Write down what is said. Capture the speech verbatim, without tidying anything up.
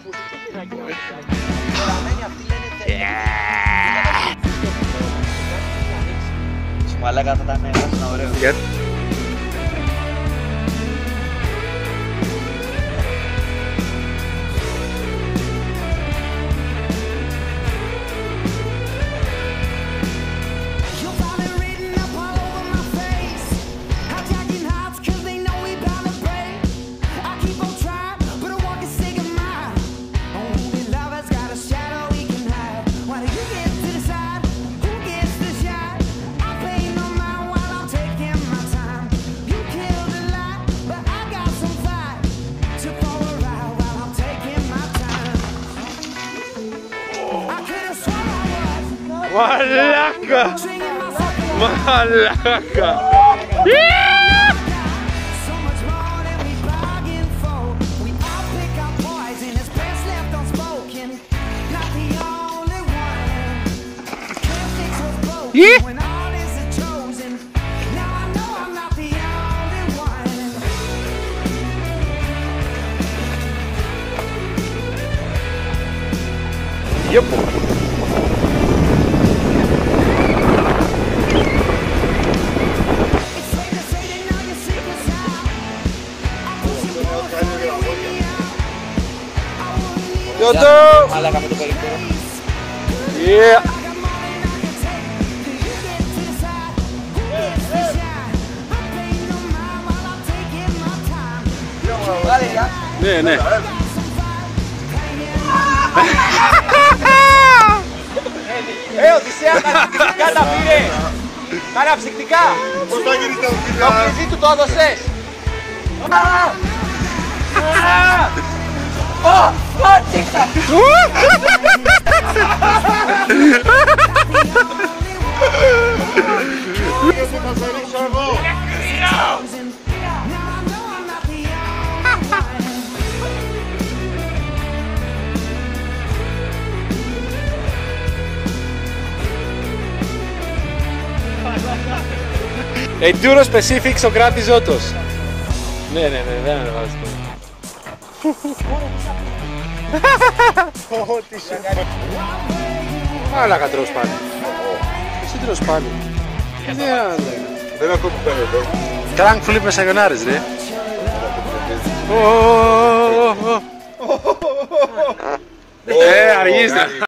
Μαλάκα θα ήταν ένα ωραίο. Μαλάκα! Μαλάκα! Yep. Toto! Μαλάκα με το περιπτώρο. Yeah! Ναι, ναι. Ε, Οδυσσέα, καταψυκτικά τα πήρε! Καταψυκτικά! Πώς θα γίνει τα οδηγά! Το κλειδί του το έδωσες! Ω! Ω! Γιατί θα σε ρίξω εγώ! Enduro specific Σοκράτης Ζώτος. Ναι, ναι, ναι, δεν ανεβάζεις το. Ό,τι σου κάνει. Μάλακα τρως πάλι. Εσύ τρως πάλι. Δεν είναι αυτό που φαίνεται. Crank flip με σαγιονάρες, ρε. Ε, αργείς.